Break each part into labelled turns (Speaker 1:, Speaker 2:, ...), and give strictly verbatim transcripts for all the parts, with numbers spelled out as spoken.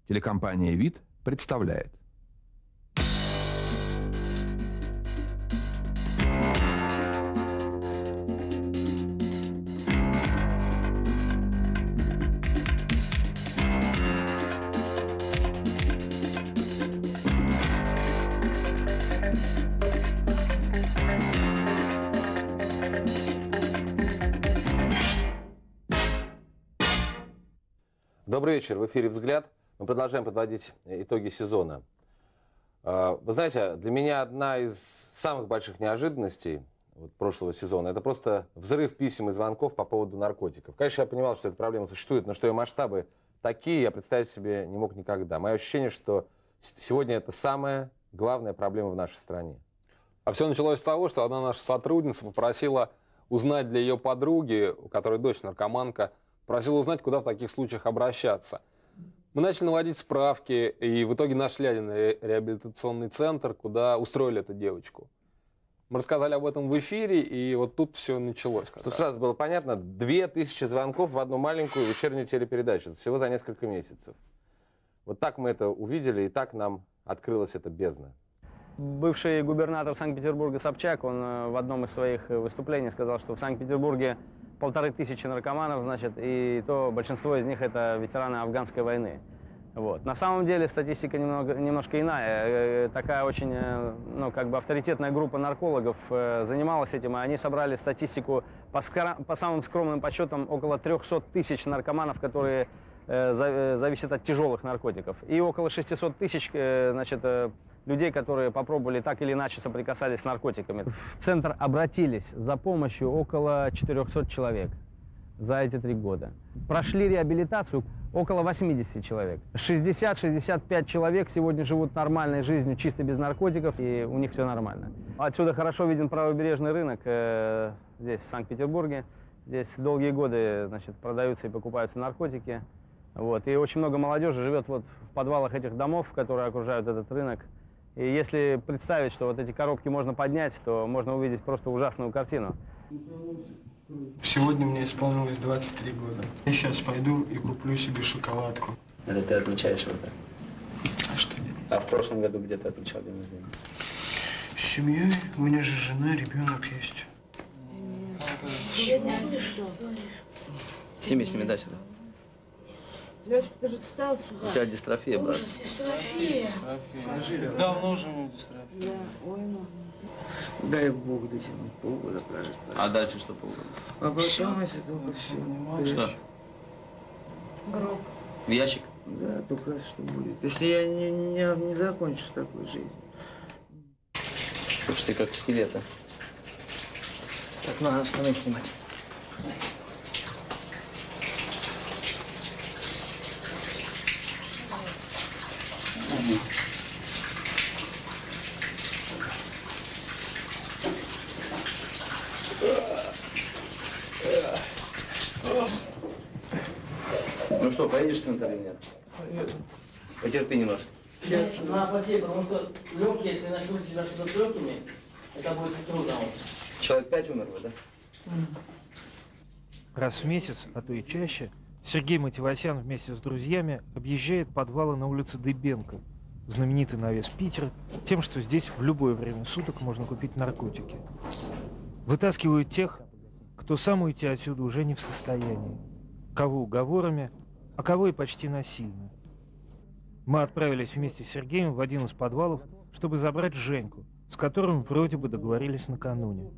Speaker 1: Телекомпания «Вид» представляет.
Speaker 2: Добрый вечер. В эфире «Взгляд». Мы продолжаем подводить итоги сезона. Вы знаете, для меня одна из самых больших неожиданностей вот прошлого сезона — это просто взрыв писем и звонков по поводу наркотиков. Конечно, я понимал, что эта проблема существует, но что ее масштабы такие, я представить себе не мог никогда. Мое ощущение, что сегодня это самая главная проблема в нашей стране.
Speaker 3: А все началось с того, что одна наша сотрудница попросила узнать для ее подруги, у которой дочь наркоманка, просила узнать, куда в таких случаях обращаться. Мы начали наводить справки, и в итоге нашли один ре реабилитационный центр, куда устроили эту девочку. Мы рассказали об этом в эфире, и вот тут все началось.
Speaker 2: Тут сразу было понятно, две тысячи звонков в одну маленькую вечернюю телепередачу, всего за несколько месяцев. Вот так мы это увидели, и так нам открылась эта бездна.
Speaker 4: Бывший губернатор Санкт-Петербурга Собчак, он в одном из своих выступлений сказал, что в Санкт-Петербурге полторы тысячи наркоманов, значит, и то большинство из них это ветераны афганской войны. Вот. На самом деле статистика немного, немножко иная. Такая очень, ну, как бы авторитетная группа наркологов занималась этим, и они собрали статистику по, по самым скромным подсчетам около трёхсот тысяч наркоманов, которые зависят от тяжелых наркотиков, и около шестисот тысяч, значит, людей, которые попробовали так или иначе соприкасались с наркотиками. В центр обратились за помощью около четырёхсот человек за эти три года. Прошли реабилитацию около восьмидесяти человек. шестьдесят-шестьдесят пять человек сегодня живут нормальной жизнью, чисто без наркотиков, и у них все нормально. Отсюда хорошо виден правобережный рынок э, здесь, в Санкт-Петербурге. Здесь долгие годы, значит, продаются и покупаются наркотики. Вот. И очень много молодежи живет вот в подвалах этих домов, которые окружают этот рынок. И если представить, что вот эти коробки можно поднять, то можно увидеть просто ужасную картину.
Speaker 5: Сегодня мне исполнилось двадцать три года. Я сейчас пойду и куплю себе шоколадку.
Speaker 4: Это ты отмечаешь это?
Speaker 5: А что нет?
Speaker 4: А в прошлом году где ты отмечал день рождения?
Speaker 5: С семьей. У меня же жена, ребенок есть.
Speaker 6: Я не слышу.
Speaker 4: Сними, сними, дай сюда.
Speaker 6: Лёшка, ты же встал сюда.
Speaker 4: У тебя дистрофия, брат.
Speaker 6: Ужас, дистрофия.
Speaker 5: Давно уже у меня дистрофия.
Speaker 6: Да, ой, ну.
Speaker 5: Дай Бог дотянуть, полгода прожить.
Speaker 4: А дальше что полгода?
Speaker 5: А потом, если только все.
Speaker 4: Что?
Speaker 6: Гроб.
Speaker 4: В ящик?
Speaker 5: Да, только что будет. Если я не, не, не закончу с такой жизнью.
Speaker 4: Слушай, ты как скелет, а? Так, надо штаны снимать. Ну что, поедешь в центр или нет?
Speaker 5: Поеду.
Speaker 4: Потерпи немножко.
Speaker 7: Сейчас надо посеять, потому что легкие, если начнут у тебя что-то с легкими, это будет трудно.
Speaker 4: Человек пять умерло, да?
Speaker 8: Раз в месяц, а то и чаще, Сергей Матевосян вместе с друзьями объезжает подвалы на улице Дыбенко, знаменитый на весь Питер, тем, что здесь в любое время суток можно купить наркотики. Вытаскивают тех, кто сам уйти отсюда уже не в состоянии. Кого уговорами, а кого и почти насильно. Мы отправились вместе с Сергеем в один из подвалов, чтобы забрать Женьку, с которым вроде бы договорились накануне.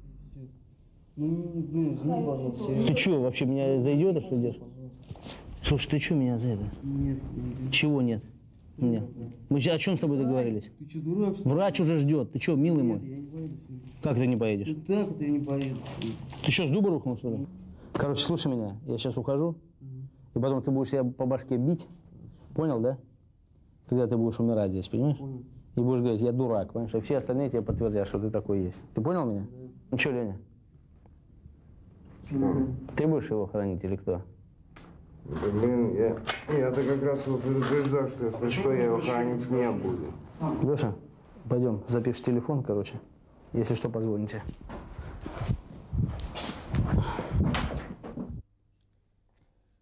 Speaker 9: Ты что, вообще меня за идиота, что идешь? Слушай, ты что меня за это?
Speaker 5: Нет.
Speaker 9: Чего нет? Нет. Мы о чем с тобой договорились?
Speaker 5: Ты что, дурак? Что?
Speaker 9: Врач уже ждет. Ты что, милый мой?
Speaker 5: Я не поеду.
Speaker 9: Как ты не поедешь?
Speaker 5: Ну так ты не поеду.
Speaker 9: Ты что, с дуба рухнул, что ли? Короче, слушай меня. Я сейчас ухожу, и потом ты будешь себя по башке бить. Понял, да? Когда ты будешь умирать здесь, понимаешь?
Speaker 5: Понял.
Speaker 9: И будешь говорить, я дурак, понимаешь? И все остальные тебе подтвердят, что ты такой есть. Ты понял меня?
Speaker 5: Да.
Speaker 9: Ну что, Леня? Ты будешь его хранить или кто?
Speaker 10: Да, блин, я, я-то как раз его предупреждал, что если а что, я его хранить не буду.
Speaker 9: Леша, пойдем, запишешь телефон, короче. Если что, позвоните.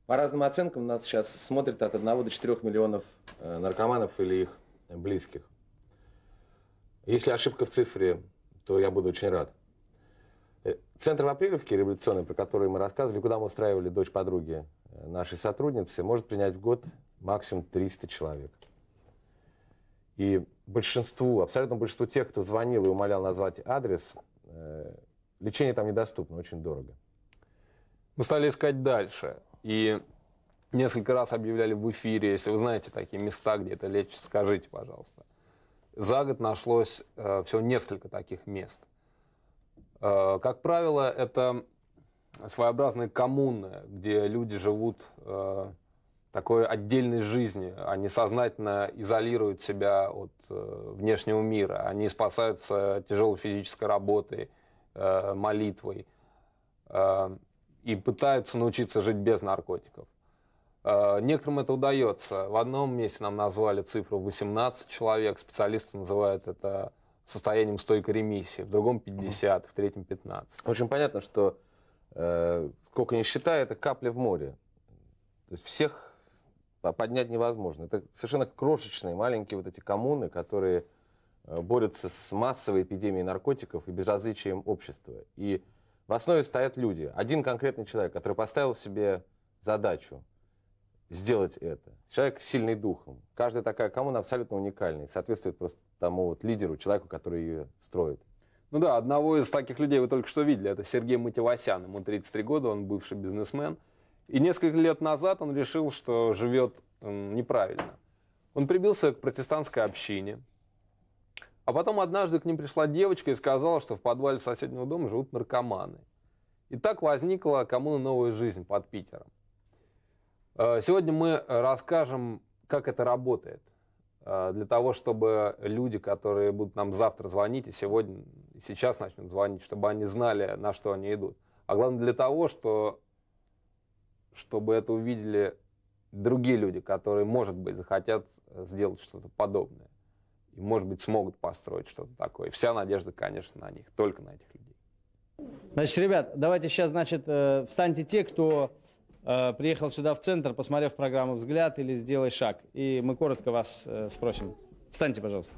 Speaker 2: По разным оценкам нас сейчас смотрит от одного до четырёх миллионов наркоманов или их близких. Если ошибка в цифре, то я буду очень рад. Центр в Апрелевке революционный, про который мы рассказывали, куда мы устраивали дочь подруги нашей сотрудницы, может принять в год максимум триста человек. И большинству, абсолютно большинству тех, кто звонил и умолял назвать адрес, лечение там недоступно, очень дорого.
Speaker 3: Мы стали искать дальше. И несколько раз объявляли в эфире, если вы знаете такие места, где это лечится, скажите, пожалуйста. За год нашлось э, всего несколько таких мест. Э, как правило, это своеобразные коммуны, где люди живут э, такой отдельной жизнью. Они сознательно изолируют себя от э, внешнего мира. Они спасаются тяжелой физической работой, э, молитвой. Э, и пытаются научиться жить без наркотиков. Э, некоторым это удается. В одном месте нам назвали цифру восемнадцать человек. Специалисты называют это состоянием стойкой ремиссии. В другом пятьдесят, в третьем пятнадцать.
Speaker 2: Очень понятно, что э, сколько ни считай, это капля в море. То есть всех поднять невозможно. Это совершенно крошечные, маленькие вот эти коммуны, которые э, борются с массовой эпидемией наркотиков и безразличием общества. И в основе стоят люди. Один конкретный человек, который поставил себе задачу сделать это. Человек сильный духом. Каждая такая коммуна абсолютно уникальная. И соответствует просто тому вот лидеру, человеку, который ее строит.
Speaker 3: Ну да, одного из таких людей вы только что видели. Это Сергей Матевосян. Ему тридцать три года, он бывший бизнесмен. И несколько лет назад он решил, что живет м, неправильно. Он прибился к протестантской общине. А потом однажды к ним пришла девочка и сказала, что в подвале соседнего дома живут наркоманы. И так возникла коммуна «Новая жизнь» под Питером. Сегодня мы расскажем, как это работает. Для того, чтобы люди, которые будут нам завтра звонить, и сегодня, и сейчас начнут звонить, чтобы они знали, на что они идут. А главное для того, что, чтобы это увидели другие люди, которые, может быть, захотят сделать что-то подобное. И, может быть, смогут построить что-то такое. Вся надежда, конечно, на них, только на этих людей.
Speaker 4: Значит, ребят, давайте сейчас, значит, встаньте те, кто э, приехал сюда в центр, посмотрев программу «Взгляд» или «Сделай шаг». И мы коротко вас э, спросим. Встаньте, пожалуйста.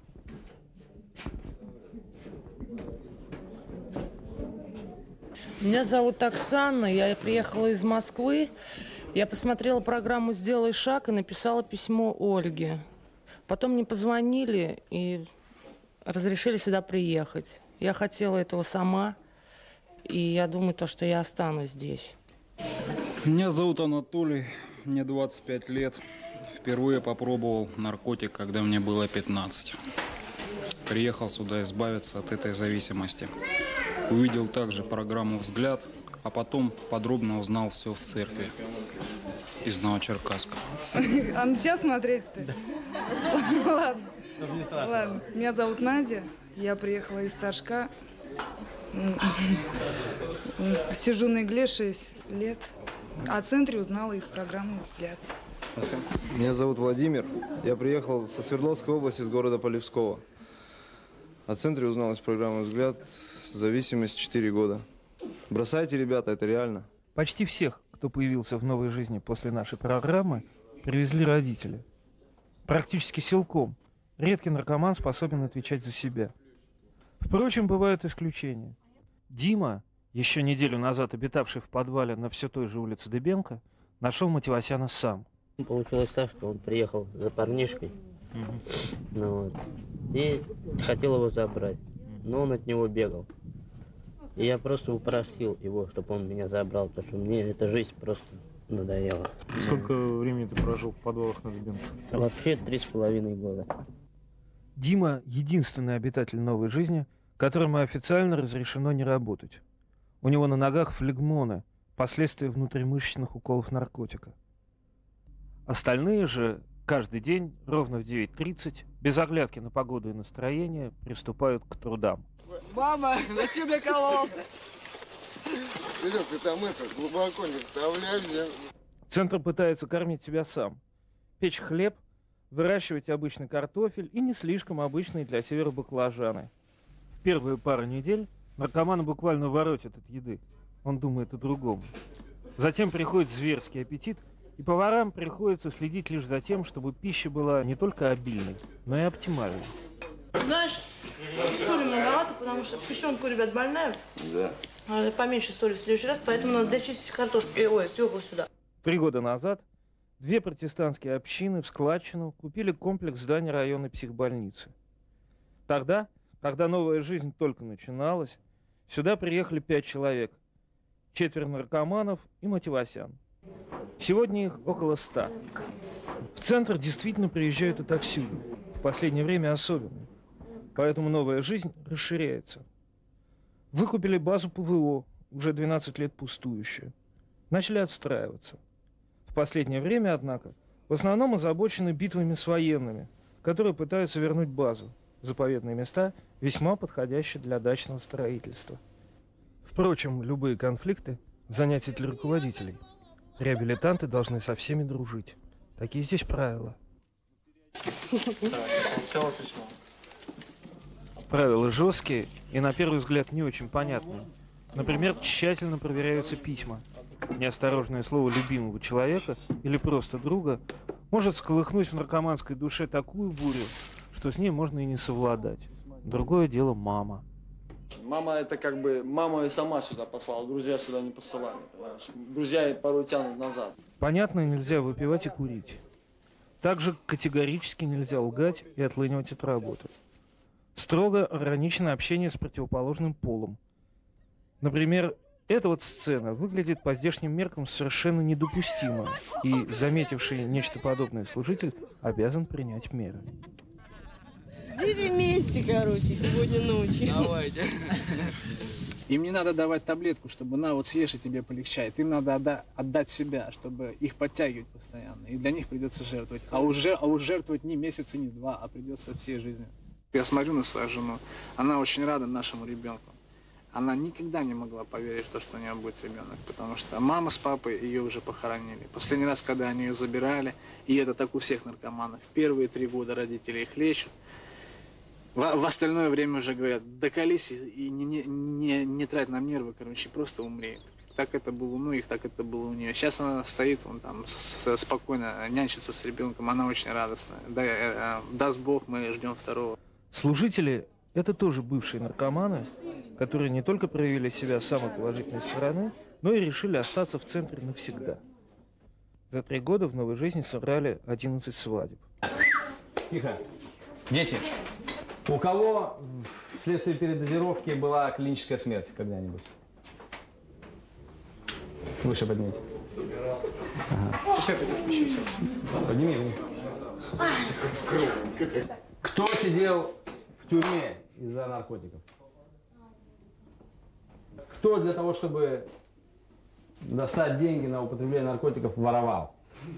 Speaker 11: Меня зовут Оксана, я приехала из Москвы. Я посмотрела программу «Сделай шаг» и написала письмо Ольге. Потом мне позвонили и разрешили сюда приехать. Я хотела этого сама, и я думаю, то, что я останусь здесь.
Speaker 12: Меня зовут Анатолий, мне двадцать пять лет. Впервые попробовал наркотик, когда мне было пятнадцать. Приехал сюда избавиться от этой зависимости. Увидел также программу «Взгляд», а потом подробно узнал все в церкви из Новочеркасска.
Speaker 13: А на тебя смотреть-то? Ладно. Ладно. Меня зовут Надя. Я приехала из Торжка. Сижу на игле шесть лет. О центре узнала из программы «Взгляд».
Speaker 10: Меня зовут Владимир. Я приехал со Свердловской области, из города Полевского. О центре узнал из программы «Взгляд». Зависимость четыре года. Бросайте, ребята, это реально.
Speaker 8: Почти всех, кто появился в «Новой жизни» после нашей программы, привезли родители. Практически силком. Редкий наркоман способен отвечать за себя. Впрочем, бывают исключения. Дима, еще неделю назад обитавший в подвале на все той же улице Дыбенко, нашел Матевосяна сам.
Speaker 14: Получилось так, что он приехал за парнишкой, угу. ну, вот, и хотел его забрать, но он от него бегал. И я просто упросил его, чтобы он меня забрал, потому что мне эта жизнь просто надоела.
Speaker 8: Сколько времени ты прожил в подвалах на Дыбенко?
Speaker 14: Вообще три с половиной года.
Speaker 8: Дима – единственный обитатель «Новой жизни», которому официально разрешено не работать. У него на ногах флегмоны, последствия внутримышечных уколов наркотика. Остальные же каждый день ровно в девять тридцать, без оглядки на погоду и настроение, приступают к трудам.
Speaker 15: Мама, зачем я кололся?
Speaker 10: Серег, ты там это, глубоко не вставляй мне.
Speaker 8: Центр пытается кормить себя сам. Печь хлеб, выращивать обычный картофель и не слишком обычные для севера баклажаны. В первые пару недель наркомана буквально воротит от еды. Он думает о другом. Затем приходит зверский аппетит, и поварам приходится следить лишь за тем, чтобы пища была не только обильной, но и оптимальной.
Speaker 16: Знаешь, соли многовато, потому что печенка у ребят больная.
Speaker 2: Да.
Speaker 16: Поменьше соли в следующий раз, поэтому надо дочистить картошку, ой, свеклу сюда.
Speaker 8: Три года назад две протестантские общины в складчину купили комплекс зданий районной психбольницы. Тогда, когда новая жизнь только начиналась, сюда приехали пять человек. Четверо наркоманов и Мативасян. Сегодня их около ста. В центр действительно приезжают отовсюду. В последнее время особенно. Поэтому новая жизнь расширяется. Выкупили базу ПВО, уже двенадцать лет пустующую. Начали отстраиваться. В последнее время, однако, в основном озабочены битвами с военными, которые пытаются вернуть базу. Заповедные места, весьма подходящие для дачного строительства. Впрочем, любые конфликты – занятия для руководителей. Реабилитанты должны со всеми дружить. Такие здесь правила. Правила жесткие и, на первый взгляд, не очень понятные. Например, тщательно проверяются письма. Неосторожное слово любимого человека или просто друга может всколыхнуть в наркоманской душе такую бурю, что с ней можно и не совладать. Другое дело мама.
Speaker 5: Мама это как бы, мама и сама сюда послала, друзья сюда не посылали, понимаешь? Друзья порой тянут назад.
Speaker 8: Понятно, нельзя выпивать и курить. Также категорически нельзя лгать и отлынивать от работы. Строго ограничено общение с противоположным полом. Например, эта вот сцена выглядит по здешним меркам совершенно недопустимо, и заметивший нечто подобное служитель обязан принять меры.
Speaker 17: Ждите вместе, короче, сегодня ночью.
Speaker 15: Давайте.
Speaker 18: Им не надо давать таблетку, чтобы на вот съешь и тебе полегчает. Им надо отда отдать себя, чтобы их подтягивать постоянно. И для них придется жертвовать. А уже, а уже жертвовать не месяц и не два, а придется всей жизнью. Я смотрю на свою жену. Она очень рада нашему ребенку. Она никогда не могла поверить в то, что у нее будет ребенок, потому что мама с папой ее уже похоронили. Последний раз, когда они ее забирали, и это так у всех наркоманов, первые три года родители их лечат. В, в остальное время уже говорят, доколись и не, не, не, не трать нам нервы, короче, просто умри. Так это было у многих, так это было у нее. Сейчас она стоит, вон там, с, с, спокойно нянчится с ребенком, она очень радостная. Да, э, даст Бог, мы ждем второго.
Speaker 8: Служители – это тоже бывшие наркоманы, которые не только проявили себя с самой положительной стороны, но и решили остаться в центре навсегда. За три года в новой жизни собрали одиннадцать свадеб.
Speaker 9: Тихо. Дети, у кого вследствие передозировки была клиническая смерть когда-нибудь? Выше поднимите. Ага. Подними, подними. Кто сидел в тюрьме из-за наркотиков? Кто для того, чтобы достать деньги на употребление наркотиков, воровал?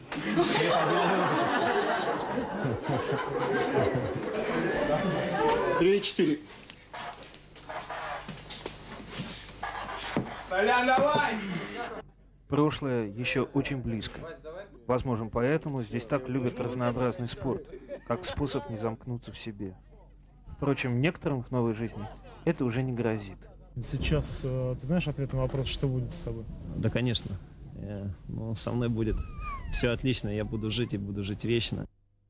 Speaker 5: Три, четыре. Толян, давай!
Speaker 8: Прошлое еще очень близко. Возможно, поэтому здесь так любят разнообразный спорт, как способ не замкнуться в себе. Впрочем, некоторым в новой жизни это уже не грозит.
Speaker 19: Сейчас ты знаешь ответ на вопрос, что будет с тобой?
Speaker 20: Да, конечно. Ну, со мной будет все отлично, я буду жить и буду жить вечно.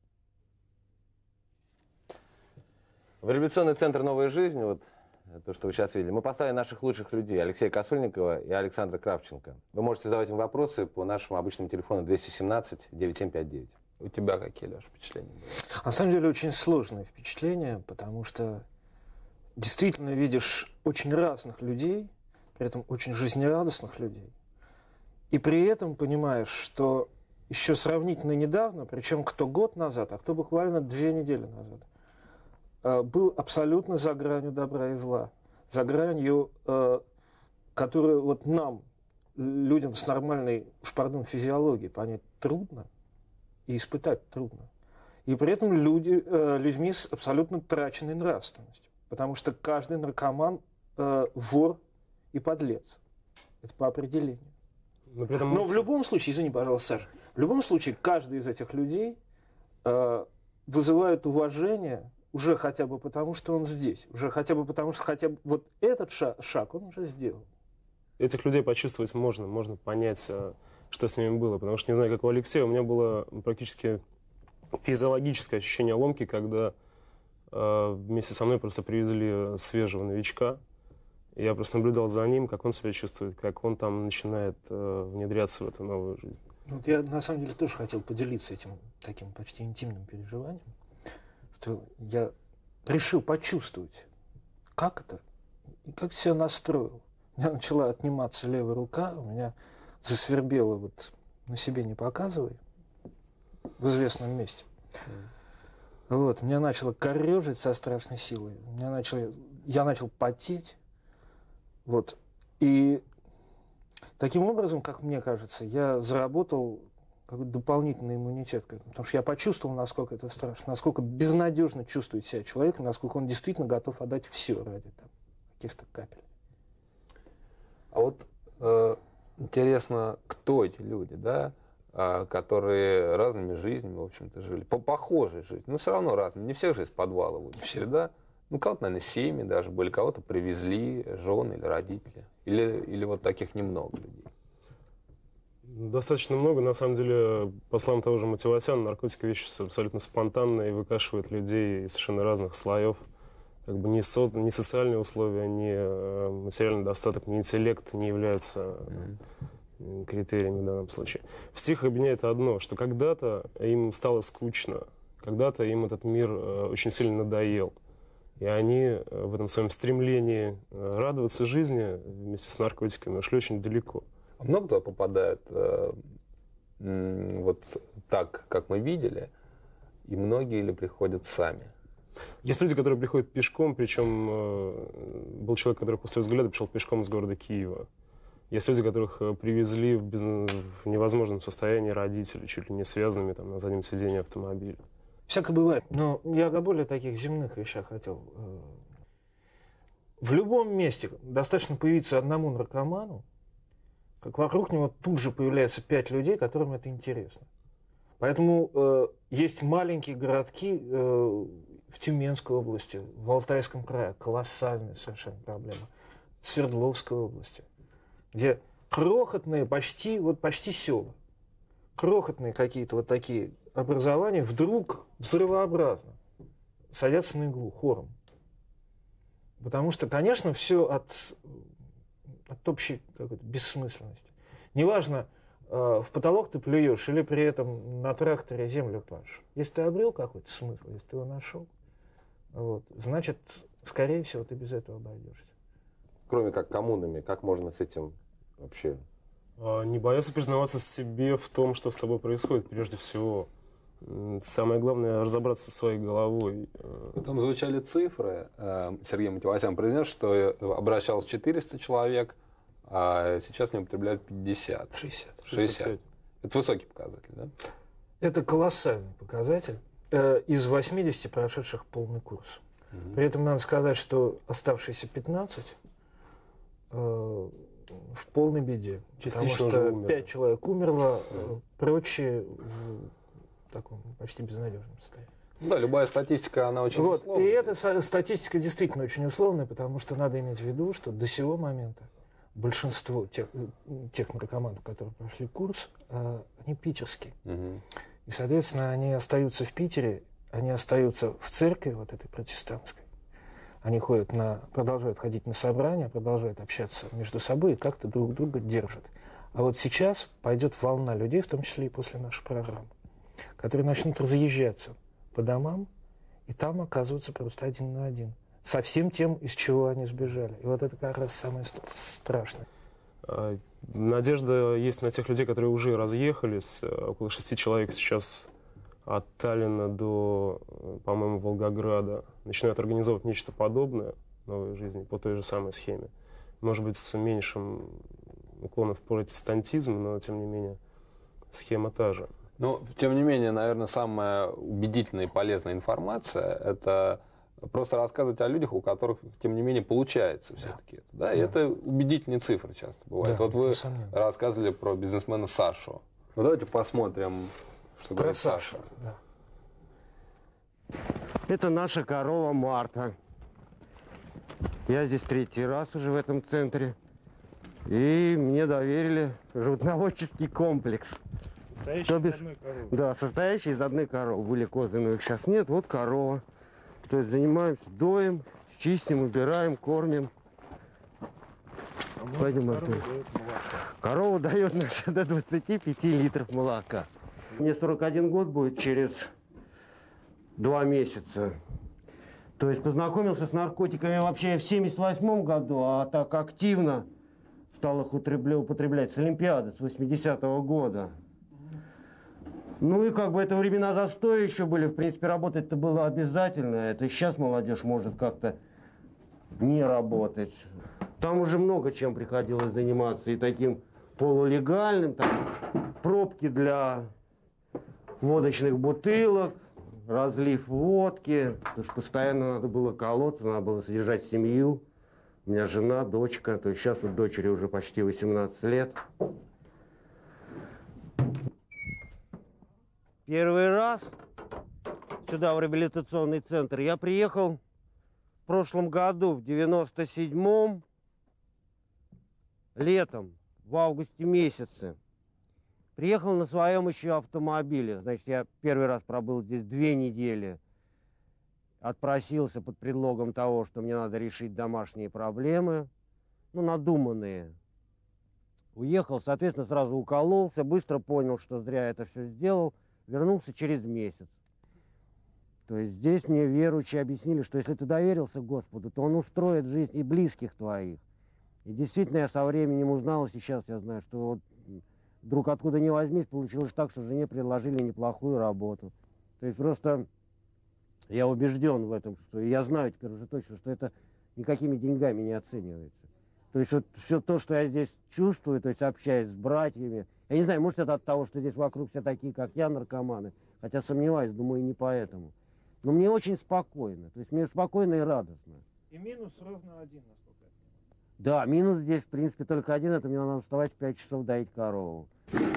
Speaker 2: В реабилитационный центр «Новая жизнь», вот то, что вы сейчас видели, мы поставили наших лучших людей, Алексея Косульникова и Александра Кравченко. Вы можете задавать им вопросы по нашему обычному телефону двести семнадцать девять семь пять девять. У тебя какие, Леш, впечатления были?
Speaker 21: На самом деле очень сложное впечатление, потому что действительно видишь очень разных людей, при этом очень жизнерадостных людей. И при этом понимаешь, что еще сравнительно недавно, причем кто год назад, а кто буквально две недели назад, был абсолютно за гранью добра и зла. За гранью, которую вот нам, людям с нормальной, уж пардон, физиологией, понять трудно и испытать трудно. И при этом люди, людьми с абсолютно траченной нравственностью. Потому что каждый наркоман вор и подлец. Это по определению. Но, при этом Но в любом случае, извини, пожалуйста, Саша, в любом случае каждый из этих людей э, вызывает уважение уже хотя бы потому, что он здесь. Уже хотя бы потому, что хотя бы вот этот шаг, шаг он уже сделал.
Speaker 1: этих людей почувствовать можно, можно понять, что с ними было. Потому что, не знаю, как у Алексея, у меня было практически физиологическое ощущение ломки, когда э, вместе со мной просто привезли свежего новичка. И я просто наблюдал за ним, как он себя чувствует, как он там начинает э, внедряться в эту новую жизнь.
Speaker 21: Вот я на самом деле тоже хотел поделиться этим таким почти интимным переживанием, что я решил почувствовать, как это, и как себя настроил. У меня начала отниматься левая рука, у меня засвербело вот на себе не показывай, в известном месте. Mm. Вот, меня начало корежить со страшной силой, меня начало, я начал потеть, вот, и таким образом, как мне кажется, я заработал какой-то дополнительный иммунитет, потому что я почувствовал, насколько это страшно, насколько безнадежно чувствует себя человек, насколько он действительно готов отдать все ради там, каких-то капель.
Speaker 3: А вот э, интересно, кто эти люди, да, э, которые разными жизнями, в общем-то, жили, по похожей жизни, но все равно разными, не всех же из подвала вытащили, да? Ну, кого-то, наверное, семьи даже были, кого-то привезли, жены или родители, или, или вот таких немного людей.
Speaker 1: Достаточно много. На самом деле, по словам того же Матевосяна, наркотики вещи абсолютно спонтанные и выкашивают людей из совершенно разных слоев. Как бы ни, со, ни социальные условия, ни материальный достаток, ни интеллект не являются mm-hmm. критериями в данном случае. Всех объединяет одно, что когда-то им стало скучно, когда-то им этот мир очень сильно надоел. И они в этом своем стремлении радоваться жизни вместе с наркотиками ушли очень далеко.
Speaker 3: А много туда попадают э, вот так, как мы видели, и многие ли приходят сами?
Speaker 1: Есть люди, которые приходят пешком, причем э, был человек, который после взгляда пришел пешком из города Киева. Есть люди, которых привезли в, без... в невозможном состоянии родители, чуть ли не связанными там, на заднем сидении автомобиля.
Speaker 21: Всякое бывает, но я о более таких земных вещах хотел. В любом месте достаточно появиться одному наркоману, как вокруг него тут же появляется пять людей, которым это интересно. Поэтому э, есть маленькие городки э, в Тюменской области, в Алтайском крае, колоссальная совершенно проблема, в Свердловской области, где крохотные, почти, вот почти села, крохотные какие-то вот такие образования вдруг взрывообразно садятся на иглу хором. Потому что, конечно, все от, от общей бессмысленности. Неважно, э, в потолок ты плюешь или при этом на тракторе землю пашешь. Если ты обрел какой-то смысл, если ты его нашел, вот, значит, скорее всего, ты без этого обойдешься.
Speaker 2: Кроме как коммунами, как можно с этим вообще?
Speaker 1: Не бояться признаваться себе в том, что с тобой происходит, прежде всего. Самое главное — разобраться со своей головой.
Speaker 3: Там звучали цифры. Сергей Матевосян произнес, что обращалось четыреста человек, а сейчас не употребляют пятьдесят.
Speaker 21: шестьдесят.
Speaker 3: шестьдесят. Это высокий показатель, да?
Speaker 21: Это колоссальный показатель из восьмидесяти прошедших полный курс. Угу. При этом надо сказать, что оставшиеся пятнадцать э, в полной беде. Частично потому что пять человек умерло, да. Прочие в таком почти безнадежном состоянии.
Speaker 3: Да, любая статистика, она очень
Speaker 21: вот.
Speaker 3: условная.
Speaker 21: И эта статистика действительно очень условная, потому что надо иметь в виду, что до сего момента большинство тех, тех наркоманов, которые прошли курс, они питерские. Угу. И, соответственно, они остаются в Питере, они остаются в церкви, вот этой протестантской. Они ходят на, продолжают ходить на собрания, продолжают общаться между собой и как-то друг друга держат. А вот сейчас пойдет волна людей, в том числе и после нашей программы, которые начнут разъезжаться по домам и там оказываться просто один на один. Со всем тем, из чего они сбежали. И вот это как раз самое страшное.
Speaker 1: Надежда есть на тех людей, которые уже разъехались. Около шести человек сейчас от Таллина до, по-моему, Волгограда начинают организовывать нечто подобное в новой жизни по той же самой схеме. Может быть, с меньшим уклоном в протестантизм, но, тем не менее, схема та же.
Speaker 3: Но, тем не менее, наверное, самая убедительная и полезная информация – это просто рассказывать о людях, у которых, тем не менее, получается да. все-таки. Да? И да. это убедительные цифры часто бывают. Да, вот вы несомненно. рассказывали про бизнесмена Сашу. Ну, давайте посмотрим, что
Speaker 21: про
Speaker 3: говорит
Speaker 21: Саша.
Speaker 3: Саша.
Speaker 21: Да.
Speaker 22: Это наша корова Марта. Я здесь третий раз уже в этом центре.
Speaker 6: И мне доверили животноводческий комплекс.
Speaker 19: Состоящий
Speaker 6: То
Speaker 19: из
Speaker 6: бишь-
Speaker 19: одной коровы.
Speaker 6: Да, состоящий из одной коровы. Были козы, но их сейчас нет. Вот корова. То есть занимаемся, доем, чистим, убираем, кормим. Пойдем, Артур. Корова дает наша до двадцати пяти литров молока. Мне сорок один год будет через два месяца. То есть познакомился с наркотиками вообще в семьдесят восьмом году, а так активно стал их употребля- употреблять с Олимпиады, с восьмидесятого года. Ну и как бы это времена застоя еще были, в принципе, работать-то было обязательно. Это сейчас молодежь может как-то не работать. Там уже много чем приходилось заниматься, и таким полулегальным, там, пробки для водочных бутылок, разлив водки, потому что постоянно надо было колоться, надо было содержать семью. У меня жена, дочка, то есть сейчас вот дочери уже почти восемнадцать лет. Первый раз сюда, в реабилитационный центр, я приехал в прошлом году, в девяносто седьмом, летом, в августе месяце. Приехал на своем еще автомобиле. Значит, я первый раз пробыл здесь две недели. Отпросился под предлогом того, что мне надо решить домашние проблемы, ну, надуманные. Уехал, соответственно, сразу укололся, быстро понял, что зря это все сделал. Вернулся через месяц. То есть здесь мне верующие объяснили, что если ты доверился Господу, то Он устроит жизнь и близких твоих. И действительно я со временем узнал, и сейчас я знаю, что вот вдруг откуда ни возьмись, получилось так, что жене предложили неплохую работу. То есть просто я убежден в этом, что и я знаю теперь уже точно, что это никакими деньгами не оценивается. То есть вот все то, что я здесь чувствую, то есть общаясь с братьями, я не знаю, может это от того, что здесь вокруг все такие, как я, наркоманы, хотя сомневаюсь, думаю, и не поэтому. Но мне очень спокойно, то есть мне спокойно и радостно.
Speaker 19: И минус ровно один, насколько я понимаю.
Speaker 6: Да, минус здесь, в принципе, только один, это мне надо вставать в пять часов доить корову.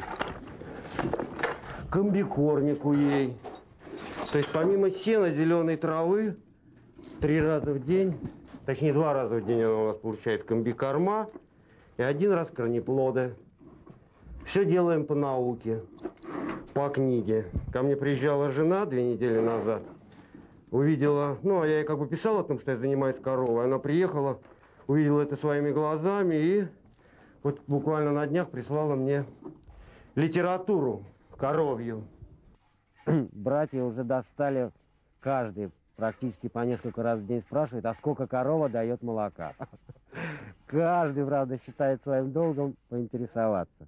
Speaker 6: Комбикормику ей. То есть помимо сена, зеленой травы, три раза в день, точнее два раза в день она у нас получает комбикорма и один раз корнеплоды. Все делаем по науке, по книге. Ко мне приезжала жена две недели назад, увидела, ну, а я ей как бы писал о том, что я занимаюсь коровой. Она приехала, увидела это своими глазами и вот буквально на днях прислала мне литературу коровью. Братья уже достали, каждый практически по несколько раз в день спрашивает, а сколько корова дает молока. Каждый, правда, считает своим долгом поинтересоваться.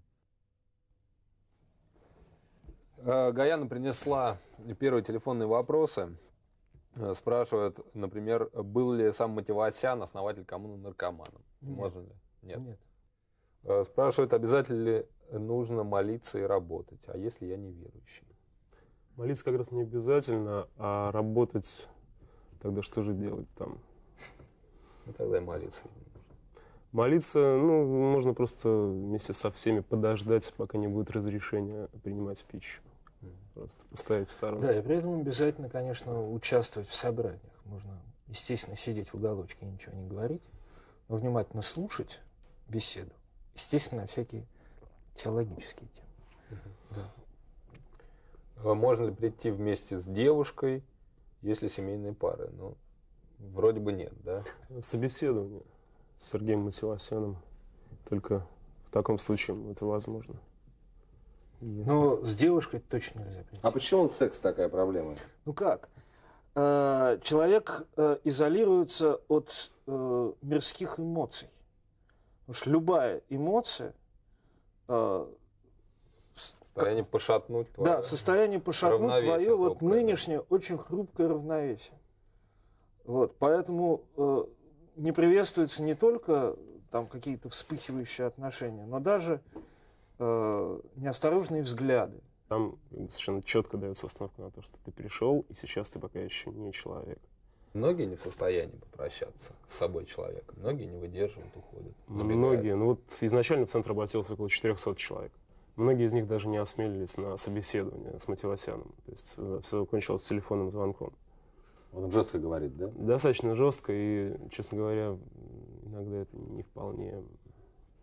Speaker 3: Гаяна принесла первые телефонные вопросы. Спрашивают, например, был ли сам Матевосян основатель коммуны наркоманов?
Speaker 21: Нет.
Speaker 3: Можно ли? Нет.
Speaker 21: Нет.
Speaker 3: Спрашивают, обязательно ли нужно молиться и работать, а если я неверующий?
Speaker 1: Молиться как раз не обязательно, а работать, тогда что же делать там?
Speaker 3: Ну, тогда и молиться не нужно.
Speaker 1: Молиться, ну, можно просто вместе со всеми подождать, пока не будет разрешения принимать пищу. Просто поставить в сторону.
Speaker 21: Да, и при этом обязательно, конечно, участвовать в собраниях. Можно, естественно, сидеть в уголочке и ничего не говорить, но внимательно слушать беседу. Естественно, всякие теологические темы.
Speaker 3: Uh-huh. Да. Можно ли прийти вместе с девушкой, если семейные пары? Ну, вроде бы нет, да?
Speaker 1: Собеседование с Сергеем Матевосяном. Только в таком случае это возможно.
Speaker 21: Но с девушкой точно нельзя прийти.
Speaker 2: А почему секс такая проблема?
Speaker 21: Ну как? Э, человек э, изолируется от э, мирских эмоций. Потому что любая эмоция э,
Speaker 3: состояние пошатнуть твое.
Speaker 21: Да, в состоянии пошатнуть твое вот нынешнее очень хрупкое равновесие. Вот, поэтому э, не приветствуются не только там какие-то вспыхивающие отношения, но даже э, неосторожные взгляды.
Speaker 1: Там совершенно четко дается установка на то, что ты пришел, и сейчас ты пока еще не человек.
Speaker 3: Многие не в состоянии попрощаться с собой человеком. Многие не выдерживают, уходят. Сбегают.
Speaker 1: Многие. Ну вот изначально в центр обратилось около четырехсот человек. Многие из них даже не осмелились на собеседование с Матевосяном. То есть все кончилось телефонным звонком.
Speaker 2: Он жестко говорит, да?
Speaker 1: Достаточно жестко, и, честно говоря, иногда это не вполне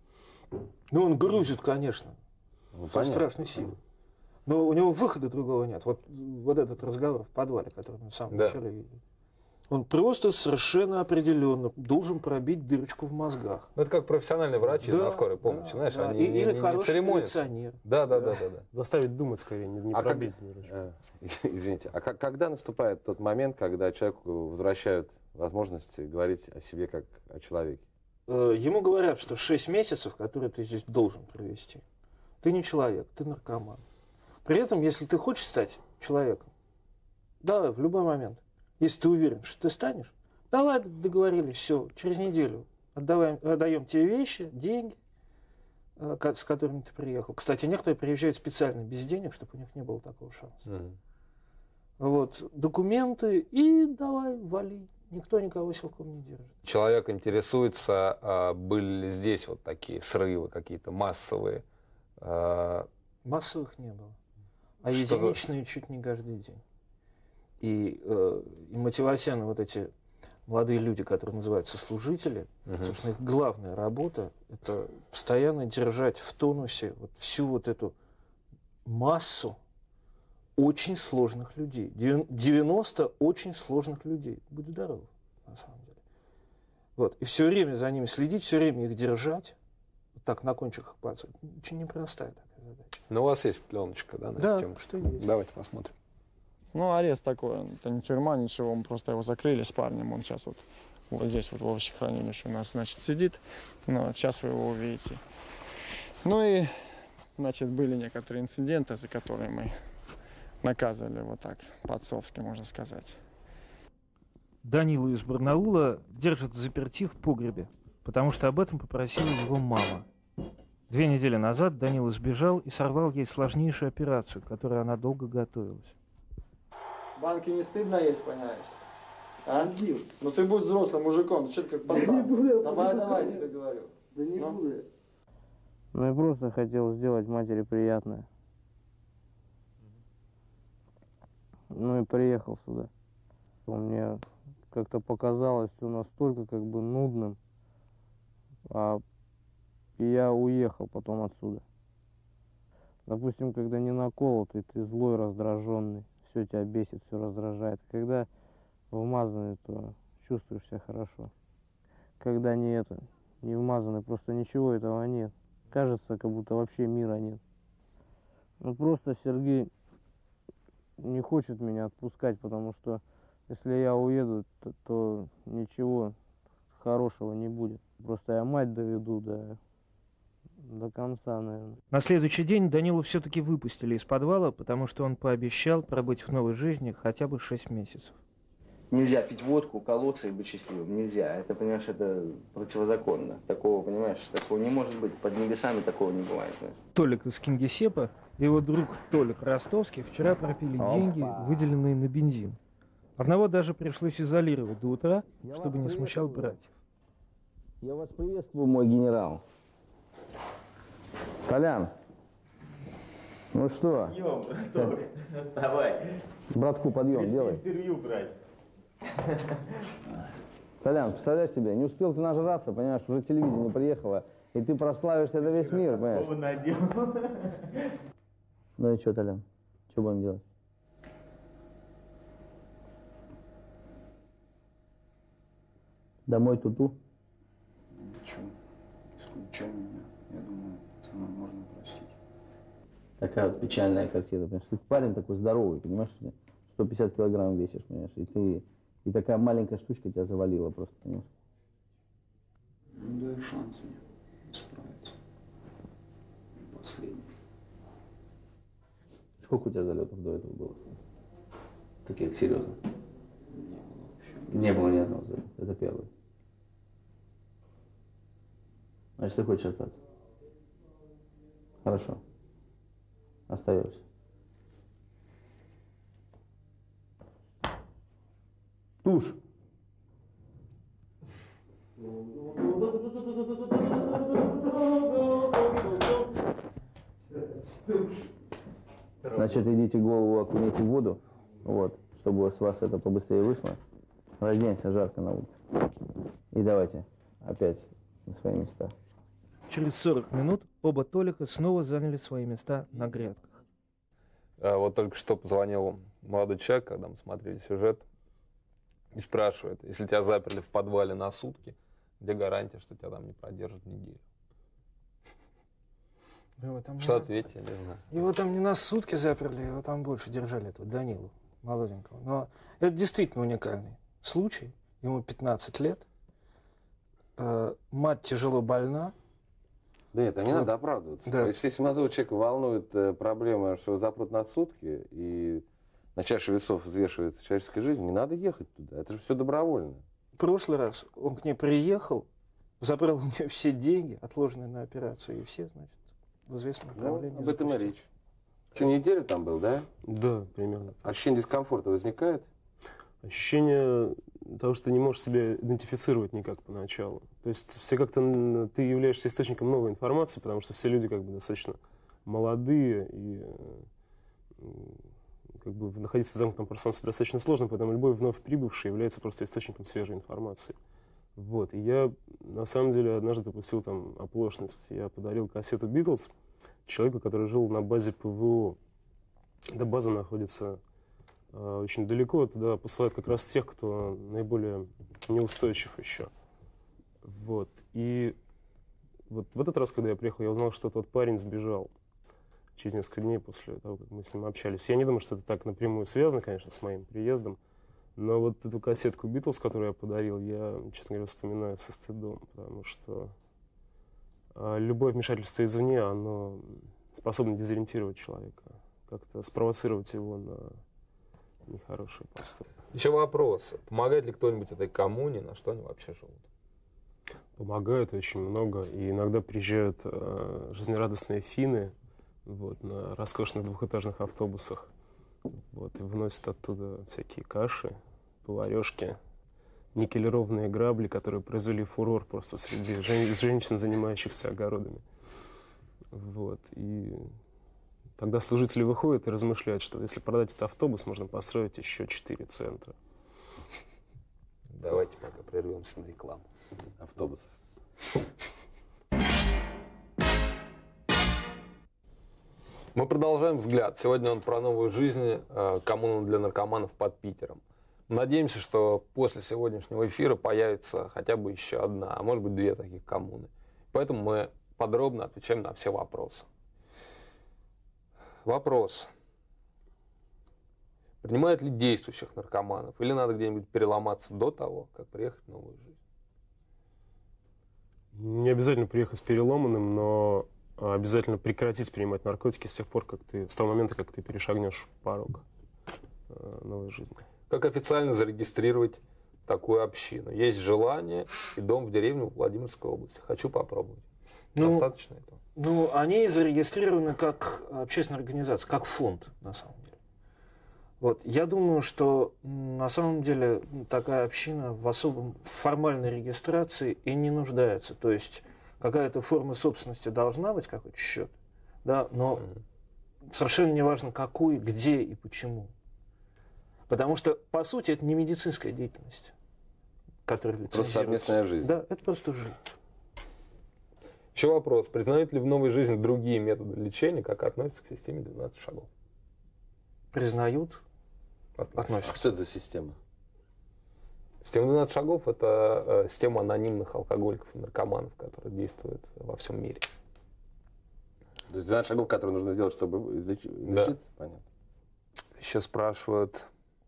Speaker 21: Ну, он грузит, конечно,
Speaker 2: Ну,
Speaker 21: со
Speaker 2: понятно.
Speaker 21: страшной силой. Но у него выхода другого нет. Вот, вот этот разговор в подвале, который мы в самом
Speaker 2: Да.
Speaker 21: начале видели. Он просто совершенно определенно должен пробить дырочку в мозгах.
Speaker 3: Ну, это как профессиональные врачи
Speaker 21: Да,
Speaker 3: на скорой помощи,
Speaker 21: да,
Speaker 3: знаешь,
Speaker 21: да.
Speaker 3: они
Speaker 21: И-
Speaker 3: не,
Speaker 21: или
Speaker 3: не- не
Speaker 21: хороший
Speaker 3: церемонятся.
Speaker 21: милиционер.
Speaker 3: Да, да, да, да, да.
Speaker 1: Заставить думать скорее, не, не
Speaker 2: А как-
Speaker 1: пробить дырочку.
Speaker 2: Э, Извините, а как- когда наступает тот момент, когда человеку возвращают возможность говорить о себе как о человеке?
Speaker 21: Э, Ему говорят, что шесть месяцев, которые ты здесь должен провести, ты не человек, ты наркоман. При этом, если ты хочешь стать человеком, давай, в любой момент. Если ты уверен, что ты станешь, давай, договорились, все, через неделю отдаваем, отдаем тебе вещи, деньги, э, ко- с которыми ты приехал. Кстати, некоторые приезжают специально без денег, чтобы у них не было такого шанса. Вот, документы и давай, вали. Никто никого силком не держит.
Speaker 3: Человек интересуется, а, были ли здесь вот такие срывы какие-то массовые. а,
Speaker 21: Массовых не было. А
Speaker 3: Что-
Speaker 21: единичные чуть не каждый день. И, э, и Матевосян, и вот эти молодые люди, которые называются служители,
Speaker 2: Мгм.
Speaker 21: собственно, их главная работа – это постоянно держать в тонусе вот всю вот эту массу очень сложных людей. Девя- девяносто очень сложных людей. Будь здоров, на самом деле. Вот. И все время за ними следить, все время их держать, вот так, на кончиках пальцев. Очень непростая такая задача.
Speaker 3: Ну, у вас есть пленочка, да, на
Speaker 21: Да,
Speaker 3: эту тему?
Speaker 21: что есть.
Speaker 3: Давайте посмотрим.
Speaker 7: Ну, арест такой, это не тюрьма, ничего, мы просто его закрыли с парнем, он сейчас вот, вот здесь вот в овощехранилище у нас, значит, сидит, ну, вот сейчас вы его увидите. Ну и, значит, были некоторые инциденты, за которые мы наказывали вот так, по-отцовски, можно сказать.
Speaker 8: Данилу из Барнаула держат взаперти в погребе, потому что об этом попросила его мама. Две недели назад Данила сбежал и сорвал ей сложнейшую операцию, к которой она долго готовилась.
Speaker 5: Банки не стыдно есть, понимаешь? А? Ну ты будь взрослым мужиком, ты что как пацан? Давай, давай, тебе говорю. Да не буду.
Speaker 14: Ну я просто хотел сделать матери приятное. Ну и приехал сюда. Мне как-то показалось все настолько как бы нудным. А я уехал потом отсюда. Допустим, когда не наколотый, ты злой, раздраженный. Все тебя бесит, все раздражает. Когда вмазанный, то чувствуешь себя хорошо. Когда не это, не вмазанный, просто ничего этого нет. Кажется, как будто вообще мира нет. Ну просто Сергей не хочет меня отпускать, потому что если я уеду, то, то ничего хорошего не будет. Просто я мать доведу до, до конца, наверное.
Speaker 8: На следующий день Данилу все-таки выпустили из подвала, потому что он пообещал пробыть в новой жизни хотя бы шесть месяцев.
Speaker 22: Нельзя пить водку, колоться и быть счастливым. Нельзя. Это, понимаешь, это противозаконно. Такого, понимаешь, такого не может быть. Под небесами такого не бывает. Понимаешь?
Speaker 8: Толик из Кингисеппа и его друг Толик Ростовский вчера пропили
Speaker 22: Опа.
Speaker 8: деньги, выделенные на бензин. Одного даже пришлось изолировать до утра,
Speaker 22: Я
Speaker 8: чтобы
Speaker 22: вас
Speaker 8: не смущал
Speaker 22: приветствую.
Speaker 8: братьев.
Speaker 22: Я вас приветствую, мой генерал. Колян, ну что?
Speaker 23: Подъем, браток, вставай.
Speaker 22: Братку подъем
Speaker 23: Пришли
Speaker 22: делай.
Speaker 23: интервью брать.
Speaker 22: Толян, представляешь себе, не успел ты нажраться, понимаешь, уже телевидение приехало, и ты прославишься на весь мир, понимаешь?
Speaker 23: Надел.
Speaker 22: Ну и что, Толян, что будем делать? Домой туту?
Speaker 12: Почему? Исключай меня. Я думаю, пацана можно простить.
Speaker 22: Такая вот печальная картина, понимаешь? Ты парень такой здоровый, понимаешь? сто пятьдесят килограмм весишь, понимаешь? И ты, и такая маленькая штучка тебя завалила просто, понимаешь?
Speaker 12: Ну дай шанс мне справиться. Последний.
Speaker 22: Сколько у тебя залетов до этого было? Таких серьезных?
Speaker 12: Не было вообще.
Speaker 22: Не было ни одного залета. Это первый. Значит, ты хочешь остаться? Хорошо. Остаешься. Тушь. Значит, идите голову окуните в воду, вот, чтобы с вас это побыстрее вышло. Разденься, жарко на улице. И давайте опять на свои места.
Speaker 8: Через сорок минут оба Толика снова заняли свои места на грядках.
Speaker 3: А вот только что позвонил молодой человек, когда мы смотрели сюжет, и спрашивает, если тебя заперли в подвале на сутки, где гарантия, что тебя там не продержат неделю?
Speaker 21: Его там
Speaker 3: Что
Speaker 21: не...
Speaker 3: ответить, я не знаю.
Speaker 21: Его там не на сутки заперли, его там больше держали, этого Данилу, молоденького. Но это действительно уникальный случай. Ему пятнадцать лет. Э, мать тяжело больна.
Speaker 2: Да нет, там не
Speaker 21: Вот.
Speaker 2: надо оправдываться.
Speaker 21: Да.
Speaker 2: Если молодого человека волнует э, проблема, что его запрут на сутки, и на чаше весов взвешивается человеческая жизнь, не надо ехать туда. Это же все добровольно.
Speaker 21: В прошлый раз он к ней приехал, забрал у нее все деньги, отложенные на операцию, и все, значит, в известном направлении.
Speaker 2: Ну, об этом и
Speaker 21: запустил.
Speaker 2: речь. Ты неделю там был, да?
Speaker 1: Да, примерно.
Speaker 2: Ощущение дискомфорта возникает?
Speaker 1: Ощущение того, что ты не можешь себя идентифицировать никак поначалу. То есть все как-то н- ты являешься источником новой информации, потому что все люди как бы достаточно молодые, и э, как бы находиться в замкнутом пространстве достаточно сложно, поэтому любой вновь прибывший является просто источником свежей информации. Вот. И я на самом деле однажды допустил там оплошность. Я подарил кассету Битлз человеку, который жил на базе ПВО. Эта база находится э, очень далеко, туда посылают как раз тех, кто наиболее неустойчив еще. Вот. И вот в этот раз, когда я приехал, я узнал, что тот парень сбежал через несколько дней после того, как мы с ним общались. Я не думаю, что это так напрямую связано, конечно, с моим приездом, но вот эту кассетку Битлз, которую я подарил, я, честно говоря, вспоминаю со стыдом, потому что э, любое вмешательство извне, оно способно дезориентировать человека, как-то спровоцировать его на нехорошие поступки.
Speaker 3: Еще вопрос. Помогает ли кто-нибудь этой коммуне, на что они вообще живут?
Speaker 1: Помогают очень много, и иногда приезжают э, жизнерадостные финны вот, на роскошных двухэтажных автобусах, вот, и выносят оттуда всякие каши, поварешки, никелированные грабли, которые произвели фурор просто среди жен- женщин, занимающихся огородами. Вот, и тогда служители выходят и размышляют, что если продать этот автобус, можно построить еще четыре центра.
Speaker 2: Давайте пока прервемся на рекламу автобусов.
Speaker 3: Мы продолжаем взгляд. Сегодня он про новую жизнь э, коммуны для наркоманов под Питером. Надеемся, что после сегодняшнего эфира появится хотя бы еще одна, а может быть две таких коммуны. Поэтому мы подробно отвечаем на все вопросы. Вопрос. Принимают ли действующих наркоманов? Или надо где-нибудь переломаться до того, как приехать в новую жизнь?
Speaker 1: Не обязательно приехать с переломанным, но обязательно прекратить принимать наркотики с тех пор, как ты, с того момента, как ты перешагнешь порог э, новой жизни.
Speaker 3: Как официально зарегистрировать такую общину? Есть желание и дом в деревне в Владимирской области. Хочу попробовать.
Speaker 21: Ну,
Speaker 3: Достаточно этого?
Speaker 21: Ну, они зарегистрированы как общественная организация, как фонд, на самом деле. Вот. Я думаю, что на самом деле такая община в особом формальной регистрации и не нуждается. То есть какая-то форма собственности должна быть, какой-то счет, да, но mm-hmm. совершенно не важно, какой, где и почему. Потому что, по сути, это не медицинская деятельность, которая лицензируется.
Speaker 2: Просто совместная жизнь.
Speaker 21: Да, это просто жизнь.
Speaker 3: Еще вопрос. Признают ли в новой жизни другие методы лечения, как относятся к системе двенадцати шагов?
Speaker 21: Признают,
Speaker 2: относятся. А что это за система?
Speaker 3: Система двенадцати шагов – это э, система анонимных алкоголиков и наркоманов, которая действует во всем мире.
Speaker 2: То есть двенадцать шагов, которые нужно сделать, чтобы излечи- излечиться? Да. Понятно.
Speaker 3: Еще спрашивают.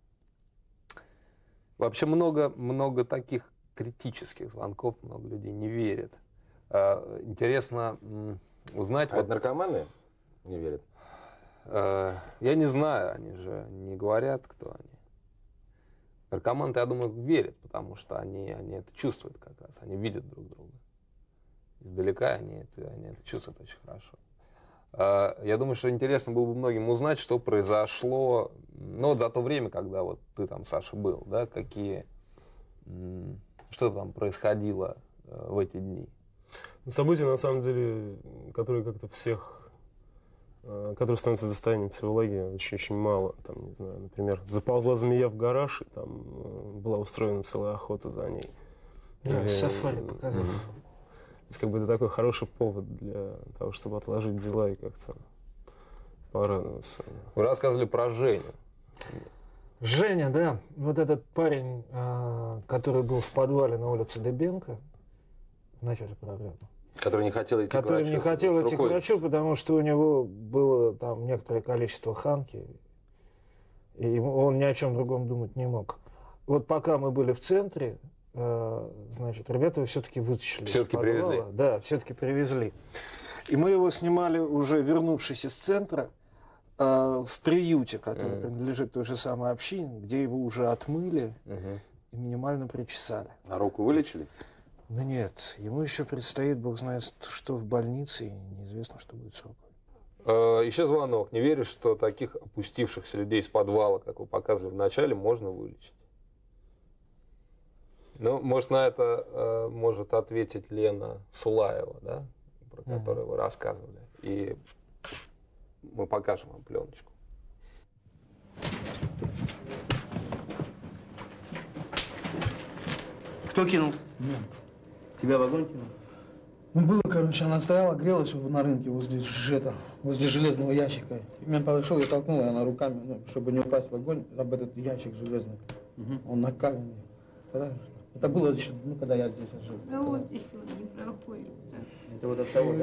Speaker 3: Вообще много, много таких критических звонков, много людей не верят. Э, интересно м, узнать…
Speaker 2: А
Speaker 3: вот,
Speaker 2: это наркоманы не верят?
Speaker 3: Э, я не знаю, они же не говорят, кто они. Наркоманы, я думаю, верят, потому что они, они это чувствуют как раз, они видят друг друга. Издалека они это, они это чувствуют очень хорошо. Я думаю, что интересно было бы многим узнать, что произошло, ну вот за то время, когда вот ты там, Саша, был, да, какие, что там происходило в эти дни.
Speaker 1: События, на самом деле, которые как-то всех, которые становятся достоянием психологии, очень-очень мало. Там, не знаю, например, заползла змея в гараж, и там была устроена целая охота за ней.
Speaker 21: Да,
Speaker 1: Или,
Speaker 21: сафари показали.
Speaker 1: есть как бы это такой хороший повод для того, чтобы отложить дела и как-то порадоваться.
Speaker 3: Вы рассказывали про Женю.
Speaker 21: Женя, да, вот этот парень, который был в подвале на улице Дыбенко в начале программы.
Speaker 2: Который не хотел идти
Speaker 21: который
Speaker 2: к врачу.
Speaker 21: не хотел идти к
Speaker 2: рукой.
Speaker 21: врачу, потому что у него было там некоторое количество ханки, и он ни о чем другом думать не мог. Вот пока мы были в центре, э, значит, ребята его все-таки вытащили.
Speaker 2: Все-таки привезли?
Speaker 21: Да, все-таки привезли. И мы его снимали, уже вернувшись из центра, э, в приюте, который mm. принадлежит той же самой общине, где его уже отмыли mm-hmm. и минимально причесали.
Speaker 2: А руку вылечили?
Speaker 21: Ну нет, ему еще предстоит, бог знает, что в больнице, и неизвестно, что будет с рукой.
Speaker 3: Еще звонок. Не веришь, что таких опустившихся людей из подвала, как вы показывали в начале, можно вылечить? Ну, может, на это э, может ответить Лена Сулаева, да, про mm-hmm. которую вы рассказывали. И мы покажем вам пленочку.
Speaker 9: Кто кинул? Нет. Тебя в огонь кинул?
Speaker 4: Ну, было, короче, она стояла, грелась на рынке возле, это, возле железного ящика. И меня подошел, я толкнул, и она руками, ну, чтобы не упасть в огонь, об этот ящик железный. Угу. Он накаленный. Это было еще, ну, когда я здесь жил.
Speaker 17: Да вот еще не проходит.
Speaker 9: Это вот от того, да?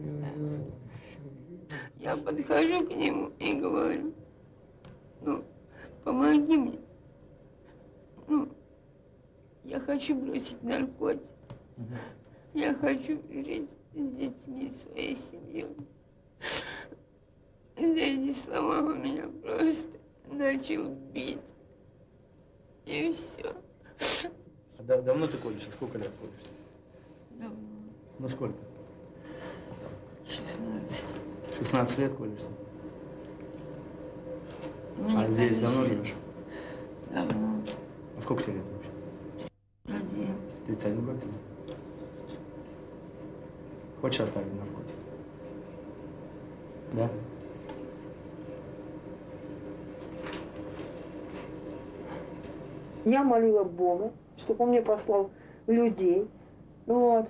Speaker 17: Я подхожу к нему и говорю, ну, помоги мне. Ну, я хочу бросить наркотик. Угу. Я хочу жить с детьми, своей семьей. За эти слова он меня просто начал бить. И все.
Speaker 9: А да, давно ты колешься? Сколько лет колешься?
Speaker 17: Давно.
Speaker 9: Ну сколько?
Speaker 17: шестнадцать.
Speaker 9: шестнадцать лет колешься?
Speaker 17: Ну,
Speaker 9: а здесь давно живешь?
Speaker 17: Давно.
Speaker 9: А сколько тебе лет вообще?
Speaker 17: Один.
Speaker 9: тридцать один год тебе? Хочешь оставить наркотик? Да?
Speaker 11: Я молила Бога, чтобы он мне послал людей. Вот.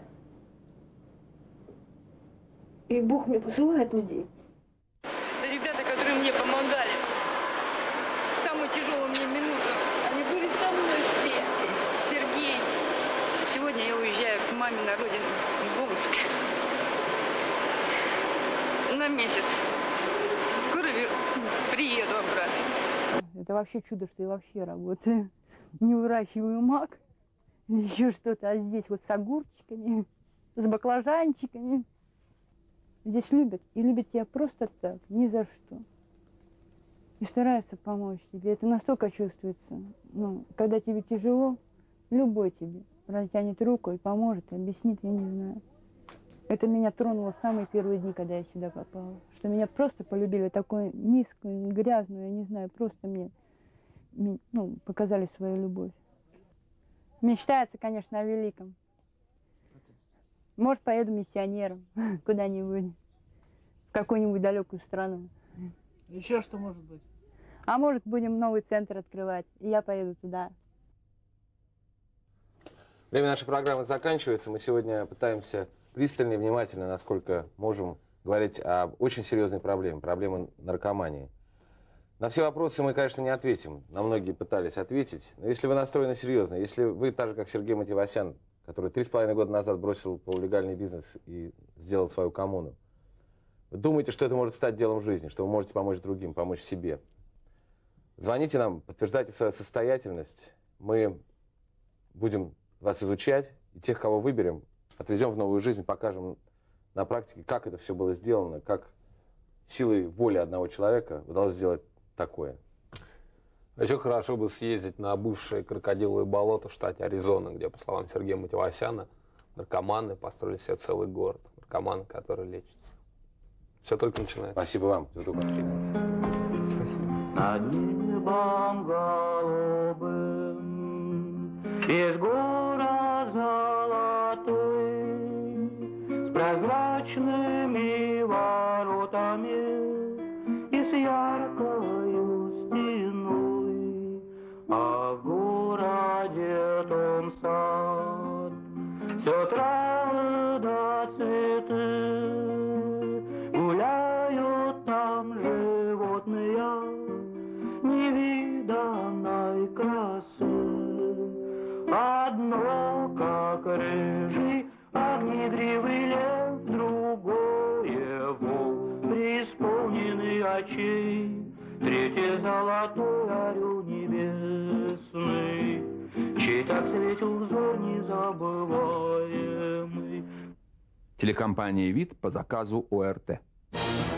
Speaker 11: И Бог мне посылает людей.
Speaker 17: Это ребята, которые мне помогали. В самую тяжелую мне минуту. Они были со мной все. Сергей. Сегодня я уезжаю к маме на родину в Омск. На месяц. Скоро приеду обратно.
Speaker 11: Это вообще чудо, что я вообще работаю. Не выращиваю мак, еще что-то, а здесь вот с огурчиками, с баклажанчиками. Здесь любят, и любят тебя просто так, ни за что. И стараются помочь тебе. Это настолько чувствуется. Ну, когда тебе тяжело, любой тебе протянет руку и поможет, и объяснит, я не знаю. Это меня тронуло в самые первые дни, когда я сюда попала. Что меня просто полюбили, такую низкую, грязную, я не знаю, просто мне, ну, показали свою любовь. Мечтается, конечно, о великом. Может, поеду миссионером куда-нибудь, в какую-нибудь далекую страну.
Speaker 21: Еще что может быть?
Speaker 11: А может, будем новый центр открывать, и я поеду туда.
Speaker 2: Время нашей программы заканчивается. Мы сегодня пытаемся пристально и внимательно, насколько можем, говорить об очень серьезной проблеме, проблеме наркомании. На все вопросы мы, конечно, не ответим. На многие пытались ответить. Но если вы настроены серьезно, если вы, так же, как Сергей Матевосян, который три с половиной года назад бросил полулегальный бизнес и сделал свою коммуну, вы думаете, что это может стать делом жизни, что вы можете помочь другим, помочь себе, звоните нам, подтверждайте свою состоятельность. Мы будем вас изучать, и тех, кого выберем, отвезем в новую жизнь, покажем на практике, как это все было сделано, как силой воли одного человека удалось сделать такое.
Speaker 3: Еще хорошо бы съездить на бывшее крокодиловое болото в штате Аризона, где, по словам Сергея Матевосяна, наркоманы построили себе целый город. Наркоманы, которые лечатся. Все только начинается.
Speaker 2: Спасибо вам за эту конференцию.
Speaker 13: Над небом голубым из город золотой с прозрачными воротами и с яркою стеной, а в городе том сад все травы да невиданной красы. Одно, как рыжий огнегривый лев, другое вол, преисполненный очей, третье золотой орел небесный, чей так светил взор незабываемый.
Speaker 10: Телекомпания «Вид» по заказу ОРТ.